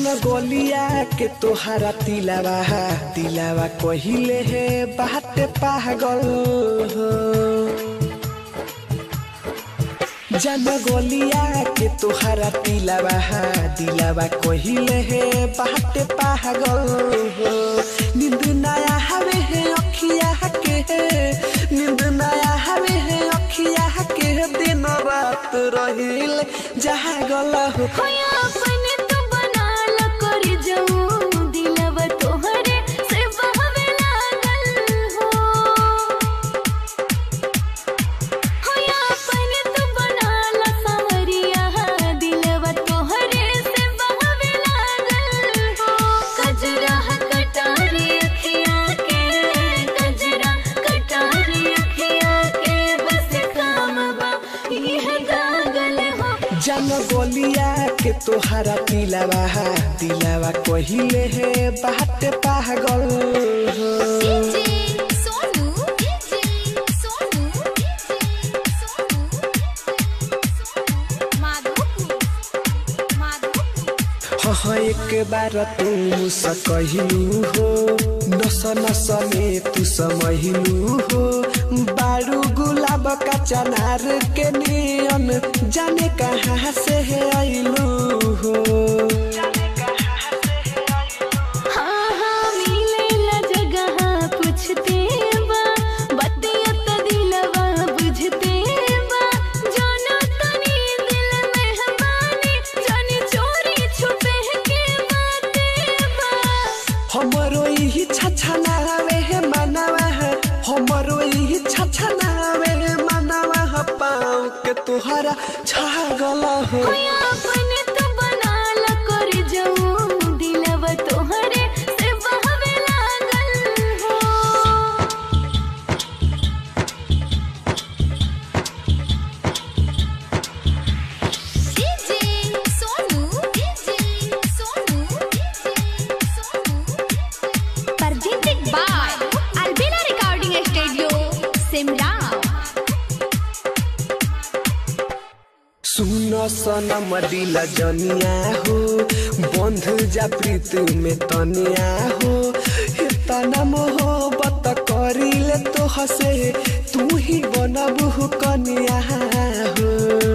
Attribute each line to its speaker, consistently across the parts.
Speaker 1: गोलिया के तोहरा तिलावा कहिले है बात पागल हो। जन गोलिया के तोहरा दिलावा कहिले है बात पागल हो। नींद नया हवे है अखिया के, नींद नया हवे है अखिया के, दिन रात रहिल जहाँ गला हो। जन गोलिया के तोहरा दिलावा कहिले है बात पागल हो। एक बार तुम सकहिलू हो, नस नस में तू समहिलू हो। बारू गुलाब का चनार के नियन जाने कहाँ से है आइलू हो।
Speaker 2: हाँ हाँ मिलेला जगह पूछते बा, बतिया तो दिलवा बुझते बा। जानो तनी दिल में हमारे जाने चोरी छुपे के बातें बा।
Speaker 1: हमरो यही छछनावे है मनवा है, हमरो यही छछनावे है मनवा है। पाँव के तोहरा छागल हो।
Speaker 2: अपने तो बनाला कर जाऊं, दिलवा तोहरे से बहवे लागल हो। Presented by Albina Recording Studio, Simla।
Speaker 1: सुनो सनम दिल जनिया हो, बंध जा प्रीत में तनिया हो। इतना मोहब्बत करिले तो हसे तू ही बनबू कनिया हो।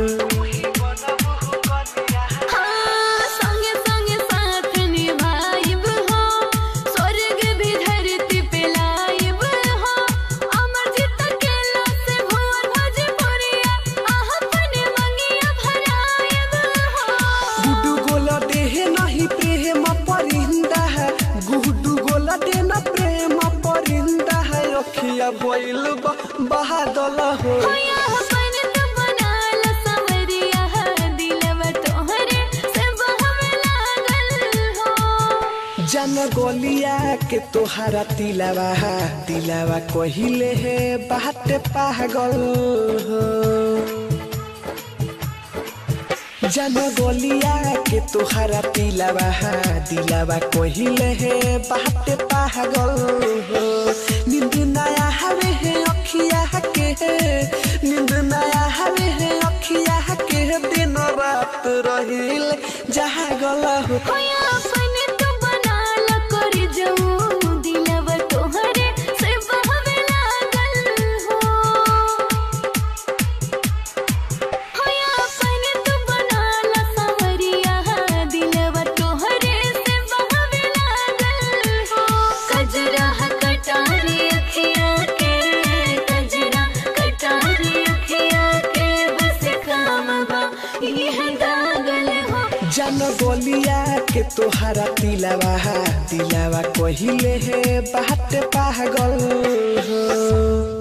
Speaker 2: हाँ संगे संगे साथ निभाइब हो, स्वर्ग भी धरती पे लाइब हो। अमर जीत अकेला से भुवन भोजपुरिया, अपने मंगिया भराइब हो।
Speaker 1: गुड्डू गोला देह नहीं प्रेम परिंदा है, गुड्डू गोला दे न प्रेम परिंदा है। अखिया बोइल बहादल हो।
Speaker 2: अपने तो बनाला संवरिया, दिलवा तोहरे से बहवे लागल हो।
Speaker 1: जन गोलिया के तोहरा दिलावा कहिले है बात पागल हो। जन गोलिया के तोहरा दिलावा कहिले है बात पागल हो। नींद नया हवे है अखिया के, नींद नया हवे है अखिया के, दिन रात रहिल जहाँ गला हो।
Speaker 2: अपने तो बनाला कर जाऊं, दिलवा तोहरे से बहवे लागल हो। अपने तो बनाला संवरिया, दिलवा तोहरे से बहवे लागल हो। कजरा कटारी अखिया के, कजरा कटारी अखिया के, बस काम बा यह दागल हो।
Speaker 1: जन गोलिया के तोहरा दिलावा कहिले है बात पागल हो।